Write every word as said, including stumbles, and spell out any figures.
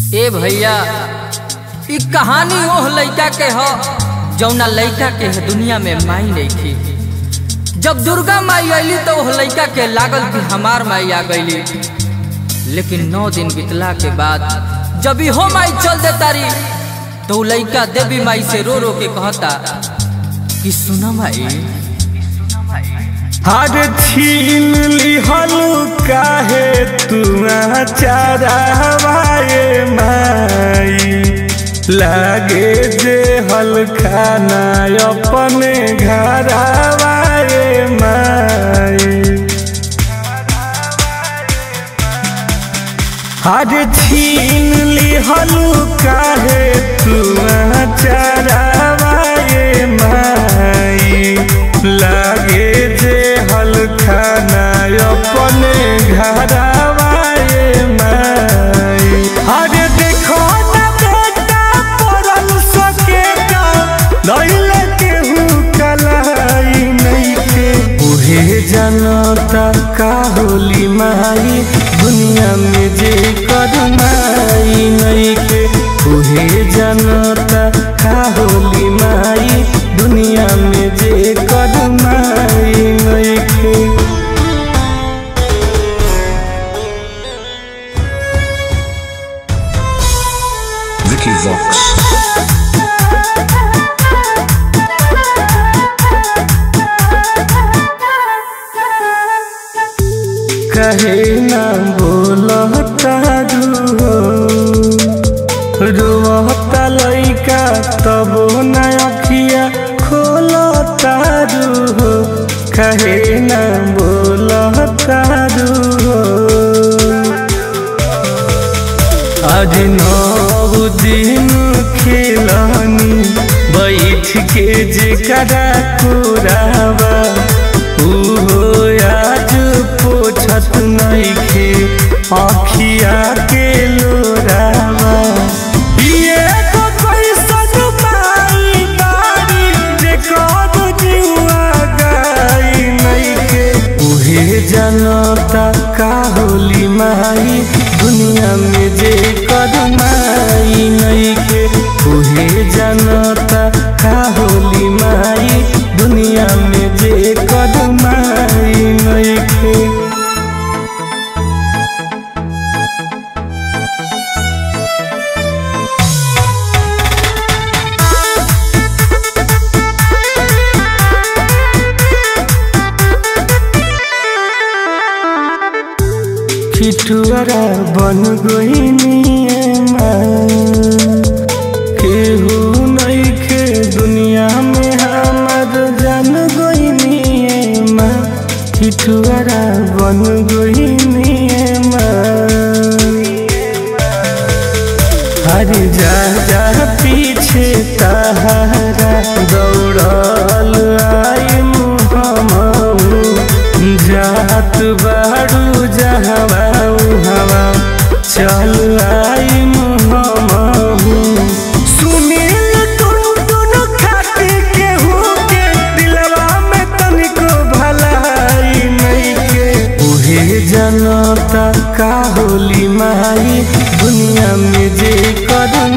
ए भैया ई कहानी ओह लइका के ह जौना लइका के है दुनिया में माई नहीं थी। जब दुर्गा माई आईली तो ओह लइका के लागल कि हमार माई आ गईली, लेकिन नौ दिन बितला के बाद जब हो माई चल दे तारी तो लइका देवी माई से रो रो के कहता कि सुना माई हर छीन लिहल काहे तू चरावाए माई, लागे जे हल खाना अपने घरवाए माई। हर छीन लिहल काहे तू चरावाए माई, लागे जे हल खाना अपने घरवाए माई। अरे देखो ना बेटा पड़ल सकेगा लैले केहू कलाई नहीं के, उहे जनता का होली माई दुनिया में जे कदमाई नहीं के, उहे जनता का होली माई दुनिया में जे कदमाई नहीं के। Vicky Vox कहे ना बोलता रोता लइका तब न अखिया खोलता रू, कहे ना बोलता आज नौ दिन खिलानी बैठ के जेकरा कुरावा उहो आज पोछत नइखे अखिया के लोरावा। ये तो कैसन माई बारी जेकर जुआ गाई नइखे, उहे जनता का होली माई दुनिया में जे कदमाई नहीं के, उहे जनता का होली माई दुनिया में जे कदमाई नहीं के। खिठुआरा बन गईनिए केहू नइखे दुनिया में हमर जान गईनिए माँ, खिठुआरा बन गईनिए हर जा जा पीछे तहारा दौड़ल आई मुहम्मू, जात बाड़ू जहवा हवा चल आई मुहम्मू। सुनील तुम दोनों खाती केहू के दिलवा में तनिको भलाई नहीं के, उहे जनता का होली माई दुनिया में जे कदम